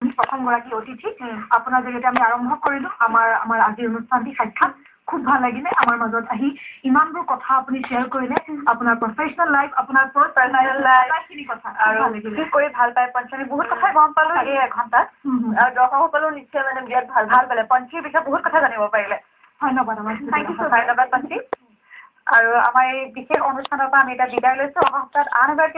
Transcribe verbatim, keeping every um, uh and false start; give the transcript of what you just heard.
প্ৰথম গৰাকী অতিথি আপোনাৰ জৰিয়তে আমি আৰম্ভ কৰিলো আমাৰ আমাৰ আজিৰ অনুষ্ঠানটি সাক্ষাৎ খুব ভাল লাগিলে আমাৰ মাজত আহি ইমানবোৰ কথা আপুনি শ্বেয়াৰ কৰিলে আপোনাৰ প্ৰফেচনেল লাইফ আপোনাৰ পাৰ্চনেল লাইফ খিনি কথা আৰু কি কৰি ভাল পায় পঞ্চমী বহুত কথা গম পালো এই এঘণ্টাত আৰু দৰ্শকসকলেও নিশ্চয় মানে বিৰাট ভাল ভাল পালে পঞ্চীৰ বিষয়ে বহুত কথা জানিব পাৰিলে ধন্যবাদ আমাৰ থেংক ইউ ধন্যবাদ পঞ্চী আৰু আমাৰ এই বিশেষ অনুষ্ঠানৰ পৰা আমি এতিয়া বিদায় লৈছো অহা সপ্তাহত আন এবাৰ